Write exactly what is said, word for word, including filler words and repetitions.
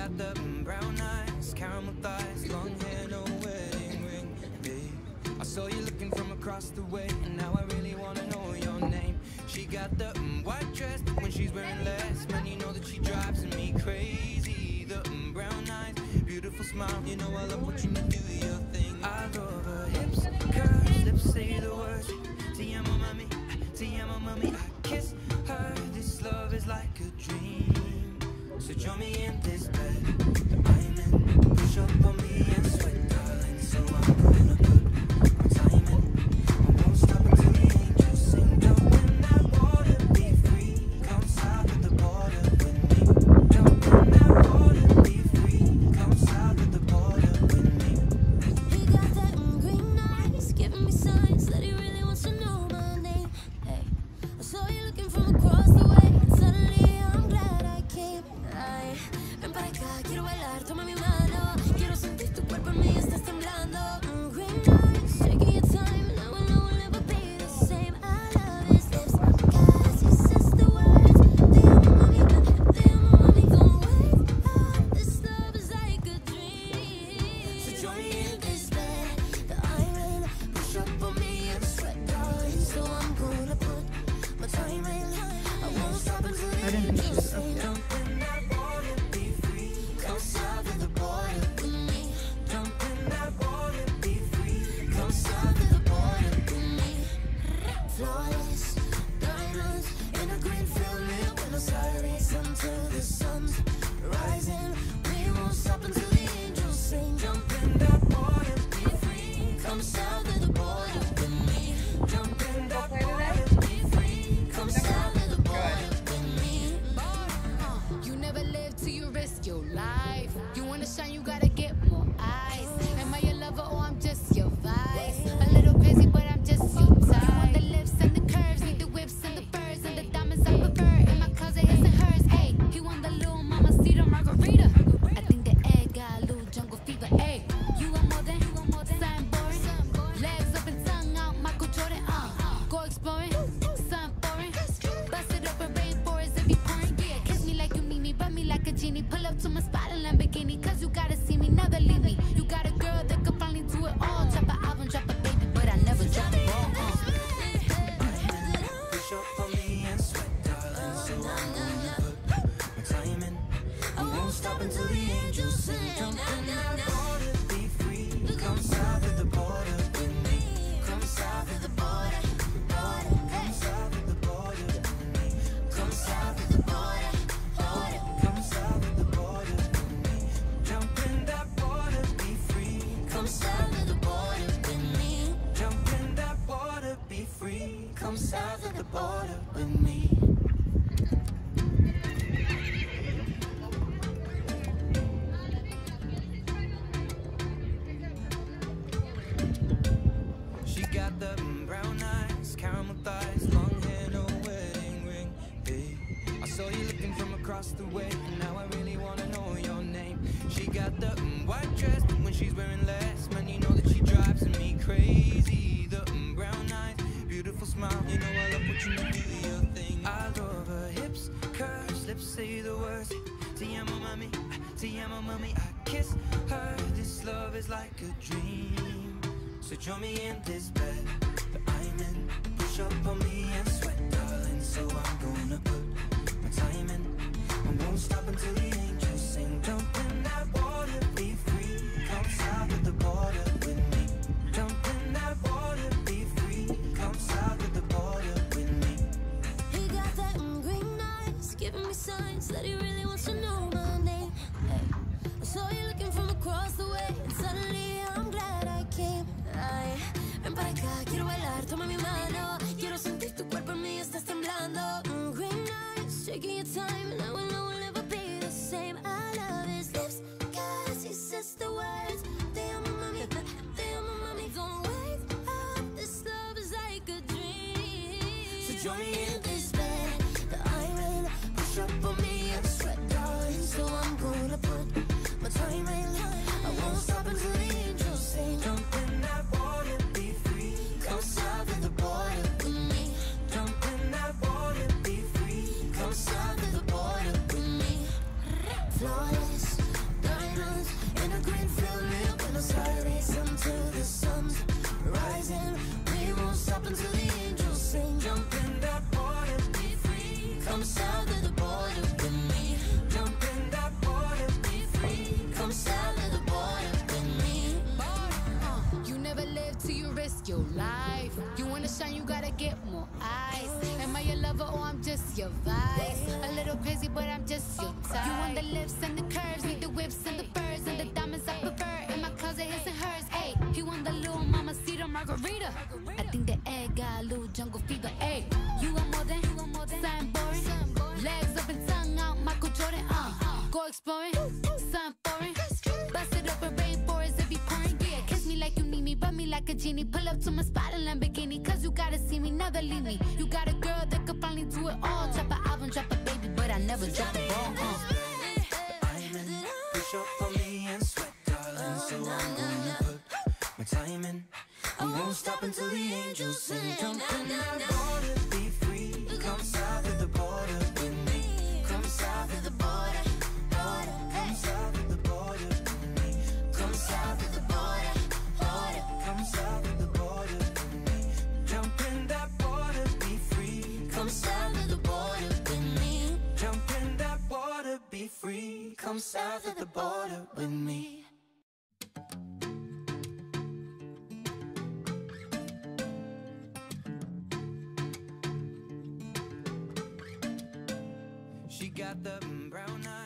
got the brown eyes, caramel thighs, long hair, no wedding ring. Hey, I saw you looking from across the way, and now I really wanna know your name. She got the mm, white dress, but when she's wearing less, man, you know that she drives me crazy. The mm, brown eyes, beautiful smile, you know I love watching you do your thing. I love her hips, curves, lips say the words. Te amo, mami, te amo, mami. I kiss her. This love is like a dream. So join me in this bed that I'm in. Push up on me and sweat, darling. So I'm gonna put my time in. I won't stop until the angels sing. Jump in that water, be free. Come south of the border with me. Jump in that water, be free. Come south of the border with me. He got that green eyes, giving me signs that he really wants to know my name. Hey, I saw you looking from across the way, and suddenly I'm glad I came. Ay, ven para acá, quiero bailar, toma mi mano. Quiero sentir tu cuerpo en mí, estás temblando. Mm, green eyes, taking your time, and I will know we'll never be the same. I love his lips, cause he says the words. Te amo, mami, te amo, mami. Don't wake up, this love is like a dream. So join me in this bed that I'm in. Push up on me and sweat, darling. So I'm gonna put my time in. I won't stop until the angels sing. Jump in that water, be free. Come south of the border with me. Jump in that water, be free. Come south of the border with me. Flawless diamonds in a green field near Buenos Aires until the sun's rising. We won't stop until the angels sing. Jump in that water, be free. Come south of the border with me. Jump in that water, be free. Come south of the border with me. You never live till you risk your life. You wanna shine, you gotta get more eyes. Am I your lover or I'm just your vice? A little crazy, but I'm just your type. You want the lips and the curves, need the whips and the furs and the diamonds I prefer. In my closet, his and hers. Ayy, he want the little mamacita margarita. I think the egg got a little jungle fever. Ayy, you want more than, something boring. Legs up and tongue out, Michael Jordan. Uh, go exploring, something boring. Bust it up and rainforest if you pouring. Yeah, kiss me like you need me, rub me like a genie. Pull up to my spot in Lamborghini, cause you gotta see me, never leave me. You got a girl that could finally do it all. Drop an album, drop a baby, but I never drop a ball. Uh. Push up on me and sweat, darling. So I'm gonna put my time in. I won't stop until the angels sing. Jump in that water, be free. Come south of the border with me. Come south of the border, border. Come south of the border with me. Come south of the border, border. Come south of the border with me. Jump in that water, be free. Come south of the border with me. Jump in that water, be free. Come south of the border with me. She got the mm, brown eyes, caramel thighs, long hair, no wedding ring. Hey, I saw you looking from across the way, and now I really wanna know your name. She got the mm, white dress, but when she's wearing less, man, you know that she drives me crazy. The mm, brown eyes, beautiful smile, you know I love watching you do your thing. I love her hips, curves, lips say the words. Te amo, mami, te amo, mami. I kiss her. This love is like a dream. So join me in this bed that I'm in. Push up on me and sweat, darling. So I'm gonna put my time in. I won't stop until the angels sing. Jump in that water, be free. Come south of the border with me. Jump in that water, be free. Come south of the border with me. He got that green eyes, giving me signs that he really wants to know my name. Hey, I saw you looking from across the way, and suddenly I'm glad I came. Ay, ven para acá, quiero bailar, toma mi mano. Quiero sentir tu cuerpo en mí, estás temblando. Mm, green eyes, taking your time, and I will know we'll never be the same. I love his lips, cause he says the words. Te amo, mami, te amo, mami. Don't wake up, this love is like a dream. So join me in this bed that I'm in. Push up on me and sweat, darling. So I'm gonna put my time in. I won't stop until the angels sing. Jump in that water, be free. Come south of the border with me. Jump in that water, be free. Come south of the border with me. Flawless risk your life. You wanna shine, you gotta get more eyes. Am I your lover or I'm just your vice? A little crazy, but I'm just your type. You want the lips and the curves, need the whips and the furs and the diamonds I prefer. In my closet, his and hers. Ayy, he want the little mamacita margarita. I think the egg got a little jungle fever. Ayy, you want more than, you want more than something boring. Legs up and tongue out, Michael Jordan. Uh, go exploring, something foreign. Bust it up in rainforest, it be pouring. Yeah, kiss me like you need me, rub me like a genie. Pull up to my spot in Lamborghini, cause you gotta see me, never leave me. You got a girl that could finally do it all. Drop an album, drop a baby, but I never drop the ball. Uh. I'm in, push up on me and sweat, darling. So I'm gonna put my time in. I won't stop until the angels sing. Jump in that water, be free. Come south of the border with me. Come south of the border, border. Come south of the border with me. Come south of the border, border. Come south of the border with me. Jump in that water, be free. Come south of the border with me. Jump in that water, be free. Come south of the border with me. She got the brown eyes.